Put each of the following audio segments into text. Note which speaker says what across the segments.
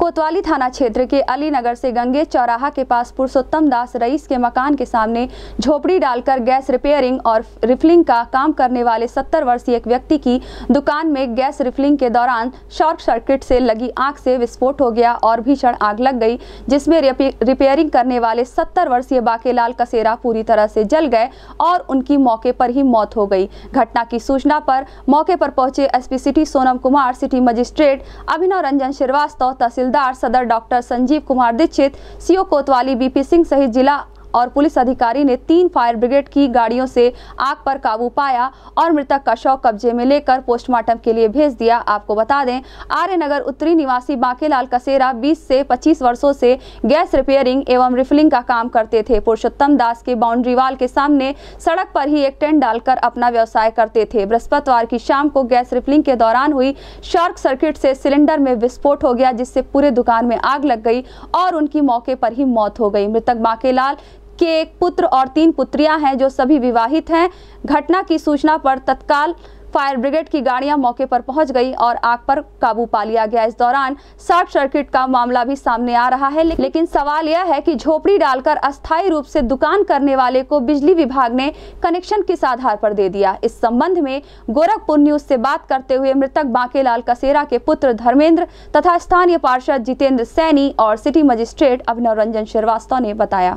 Speaker 1: कोतवाली थाना क्षेत्र के अलीनगर से गंगे चौराहा के पास पुरुषोत्तम दास रईस के मकान के सामने झोपड़ी डालकर गैस रिपेयरिंग और रिफिलिंग का काम करने वाले 70 वर्षीय एक व्यक्ति की दुकान में गैस रिफिलिंग के दौरान शॉर्ट सर्किट से लगी आग से विस्फोट हो गया और भीषण आग लग गई, जिसमें रिपेयरिंग करने वाले 70 वर्षीय बाकेलाल कसेरा पूरी तरह से जल गए और उनकी मौके पर ही मौत हो गई। घटना की सूचना पर मौके पर पहुंचे SP city Sonam Kumar, city magistrate Abhinav Ranjan Srivastava, तहसीलदार सदर डॉक्टर संजीव कुमार दीक्षित, सीओ कोतवाली बीपी सिंह सहित जिला और पुलिस अधिकारी ने 3 फायर ब्रिगेड की गाड़ियों से आग पर काबू पाया और मृतक का शव कब्जे में लेकर पोस्टमार्टम के लिए भेज दिया। आपको बता दें, आर्य नगर उत्तरी निवासी बाकेलाल कसेरा 20 से 25 वर्षों से गैस रिपेयरिंग एवं रिफिलिंग का काम करते थे। पुरुषोत्तम दास के बाउंड्री वाल के सामने सड़क पर ही एक टेंट डालकर अपना व्यवसाय करते थे। बृहस्पतिवार की शाम को गैस रिफिलिंग के दौरान हुई शॉर्ट सर्किट से सिलेंडर में विस्फोट हो गया, जिससे पूरे दुकान में आग लग गई और उनकी मौके पर ही मौत हो गई। मृतक बाकेलाल के एक पुत्र और 3 पुत्रियां हैं जो सभी विवाहित हैं। घटना की सूचना पर तत्काल फायर ब्रिगेड की गाड़ियां मौके पर पहुंच गई और आग पर काबू पा लिया गया। इस दौरान शॉर्ट सर्किट का मामला भी सामने आ रहा है, लेकिन सवाल यह है कि झोपड़ी डालकर अस्थायी रूप से दुकान करने वाले को बिजली विभाग ने कनेक्शन किस आधार पर दे दिया। इस संबंध में गोरखपुर न्यूज से बात करते हुए मृतक बाकेलाल कसेरा के पुत्र धर्मेंद्र तथा स्थानीय पार्षद जितेंद्र सैनी और सिटी मजिस्ट्रेट अभिनव रंजन श्रीवास्तव ने बताया।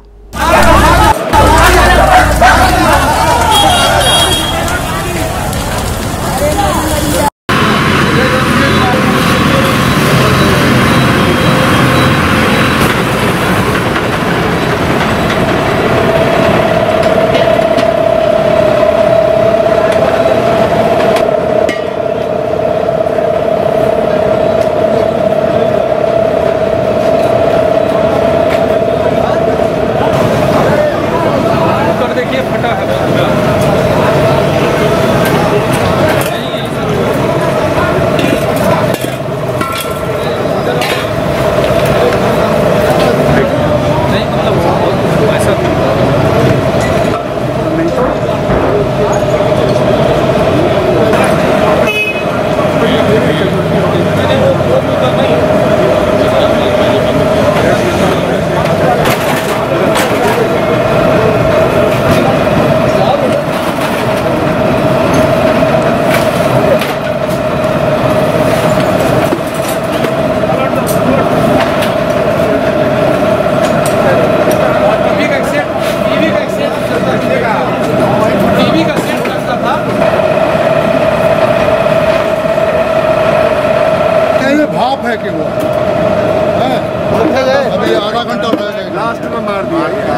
Speaker 2: भाप है कि वो अभी आधा घंटा लास्ट में मार दिया।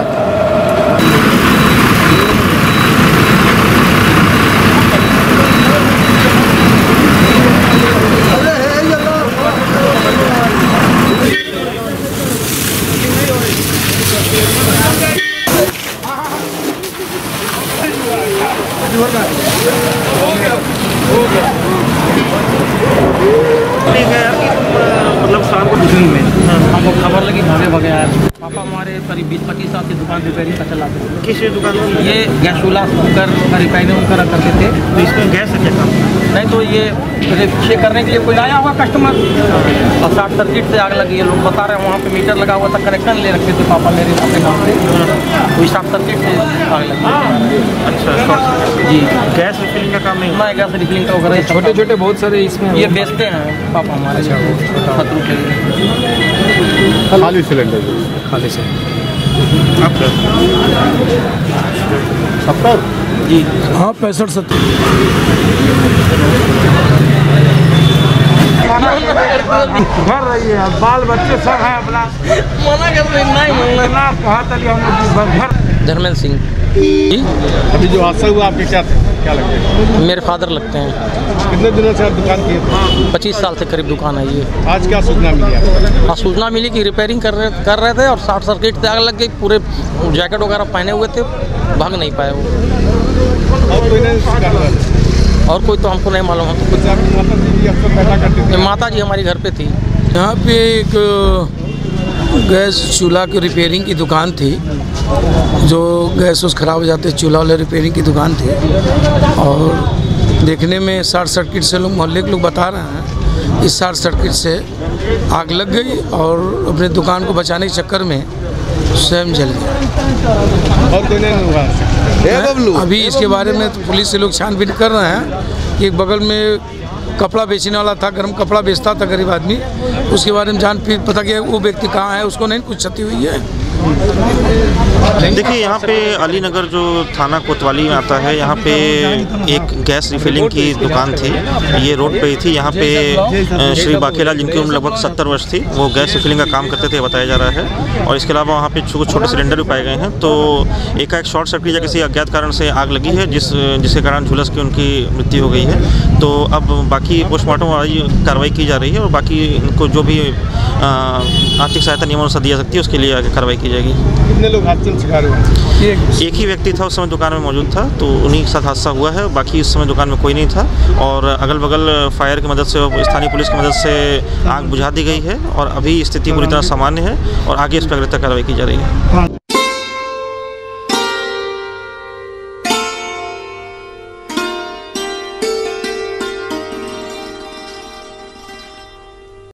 Speaker 3: मतलब शाम को बुकिंग में हमको खबर लगी, भागे भागे आया। पापा हमारे करीब 20-25 साल से दुकान रिपेयरिंग का चलाते थे।
Speaker 4: किस दुकान?
Speaker 3: ये गैस चूल्हा कुकर रिपेयरिंग करा करते थे।
Speaker 4: तो इसमें गैस है क्या काम?
Speaker 3: नहीं तो ये चेक करने के लिए कोई आया हुआ कस्टमर और शॉर्ट सर्किट से आग लगी है। लोग बता रहे हैं वहाँ पे मीटर लगा हुआ था, कनेक्शन ले रखे थे पापा ले रहे थे अपने गाँव से, वही शॉर्ट सर्किट से आग लगी।
Speaker 4: अच्छा, शॉर्ट सर्किट जी। गैस रिफिलिंग का काम नहीं?
Speaker 3: गैस रिफिलिंग का वगैरह
Speaker 5: छोटे छोटे बहुत सारे इसमें
Speaker 3: ये बेचते हैं पापा हमारे।
Speaker 2: खाली सिलेंडर,
Speaker 5: खाली से
Speaker 2: 70
Speaker 3: जी।
Speaker 5: हाँ 65-70
Speaker 4: घर रही है, बाल बच्चे सब हैं अपना
Speaker 3: मना करते नहीं
Speaker 4: घर।
Speaker 3: धर्मेंद्र सिंह जी।
Speaker 2: अभी जो हादसा हुआ आपके क्या लगते हैं?
Speaker 3: मेरे फादर लगते हैं।
Speaker 2: कितने दिनों से आप दुकान किए थे?
Speaker 3: 25 साल से करीब दुकान है ये।
Speaker 2: आज क्या सूचना मिली आपको?
Speaker 3: हाँ, सूचना मिली कि रिपेयरिंग कर रहे थे और शॉर्ट सर्किट से आग लग गई। पूरे जैकेट वगैरह पहने हुए थे, भाग नहीं पाए वो।
Speaker 2: और कोई नहीं शिकार हुआ?
Speaker 3: और कोई तो हमको नहीं मालूम। हम तो
Speaker 2: कुछ
Speaker 3: माता जी हमारी घर पे थी।
Speaker 5: यहाँ पे एक गैस चूल्हा की रिपेयरिंग की दुकान थी, जो गैस उस ख़राब हो जाते चूल्हा वाले रिपेयरिंग की दुकान थी। और देखने में शॉर्ट सर्किट से लोग मोहल्ले के लोग बता रहे हैं, इस शॉर्ट सर्किट से आग लग गई और अपने दुकान को बचाने के चक्कर में स्वयं जल गया।
Speaker 2: और कोई नहीं हुआ?
Speaker 5: अभी इसके बारे में तो पुलिस से लोग छानबीन कर रहे हैं। एक बगल में कपड़ा बेचने वाला था, गर्म कपड़ा बेचता था गरीब आदमी, उसके बारे में जान पता किया वो व्यक्ति कहाँ है, उसको नहीं कुछ क्षति हुई है।
Speaker 6: देखिए यहाँ पे अलीनगर जो थाना कोतवाली में आता है, यहाँ पे एक गैस रिफिलिंग की दुकान थी। ये रोड पे ही थी। यहाँ पे श्री बाकेलाल, जिनकी उम्र लगभग 70 वर्ष थी, वो गैस रिफिलिंग का काम करते थे बताया जा रहा है। और इसके अलावा वहाँ पे छोटे सिलेंडर भी पाए गए हैं। तो एकाएक शॉर्ट सर्किट या किसी अज्ञात कारण से आग लगी है, जिसके कारण झुलस की उनकी मृत्यु हो गई है। तो अब बाकी पोस्टमार्टम वाली कार्रवाई की जा रही है और बाकी इनको जो भी आर्थिक सहायता नियमानुसार दिया सकती है उसके लिए आगे कार्रवाई की जाएगी।
Speaker 2: कितने लोग हादसे में शिकार हुए?
Speaker 6: एक ही व्यक्ति था उस समय दुकान में मौजूद था, तो उन्हीं के साथ हादसा हुआ है। बाकी इस समय दुकान में कोई नहीं था और अगल बगल फायर की मदद से, स्थानीय पुलिस की मदद से आग बुझा दी गई है और अभी स्थिति पूरी तरह सामान्य है और आगे इस पर अग्रिम कार्रवाई की जा रही है।